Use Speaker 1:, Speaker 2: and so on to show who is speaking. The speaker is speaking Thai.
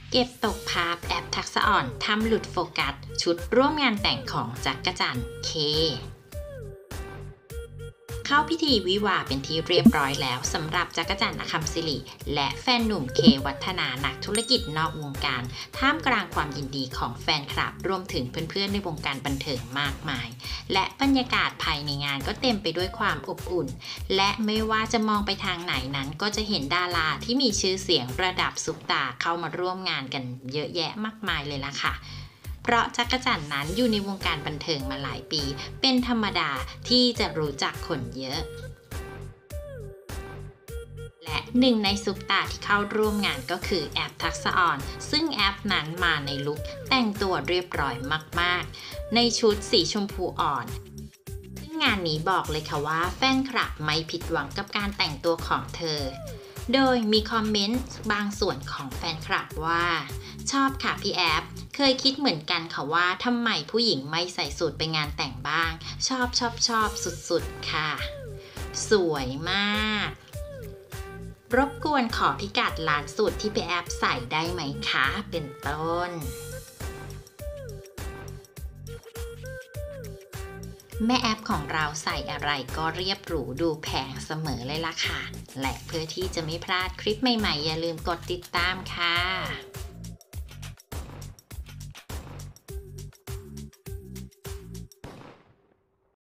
Speaker 1: เก็บตกภาพแอปทักษะอ่อนทำหลุดโฟกัสชุดร่วมงานแต่งของจักรจันทร์เคเข้าพิธีวิวาห์เป็นที่เรียบร้อยแล้วสำหรับจักรจันทร์อคัมศิริและแฟนหนุ่มเควัฒนานักธุรกิจนอกวงการท่ามกลางความยินดีของแฟนคลับรวมถึงเพื่อนๆในวงการบันเทิงมากมายและบรรยากาศภายในงานก็เต็มไปด้วยความอบอุ่นและไม่ว่าจะมองไปทางไหนนั้นก็จะเห็นดาราที่มีชื่อเสียงระดับซุปตาร์เข้ามาร่วมงานกันเยอะแยะมากมายเลยล่ะค่ะเพราะจักรจันทร์นั้นอยู่ในวงการบันเทิงมาหลายปีเป็นธรรมดาที่จะรู้จักคนเยอะและหนึ่งในซุปตาที่เข้าร่วมงานก็คือแอปทักษะอ่อนซึ่งแอปนั้นมาในลุคแต่งตัวเรียบร้อยมากๆในชุดสีชมพูอ่อนซึ่งงานนี้บอกเลยค่ะว่าแฟนคลับไม่ผิดหวังกับการแต่งตัวของเธอโดยมีคอมเมนต์บางส่วนของแฟนคลับว่าชอบค่ะพี่แอปเคยคิดเหมือนกันค่ะว่าทำไมผู้หญิงไม่ใส่สูทไปงานแต่งบ้างชอบสุดๆค่ะสวยมากรบกวนขอพิกัดร้านสูตรที่พี่แอปใส่ได้ไหมคะเป็นต้นแม่แอปของเราใส่อะไรก็เรียบหรูดูแพงเสมอเลยล่ะค่ะและเพื่อที่จะไม่พลาดคลิปใหม่ๆอย่าลืมกดติดตามค่ะ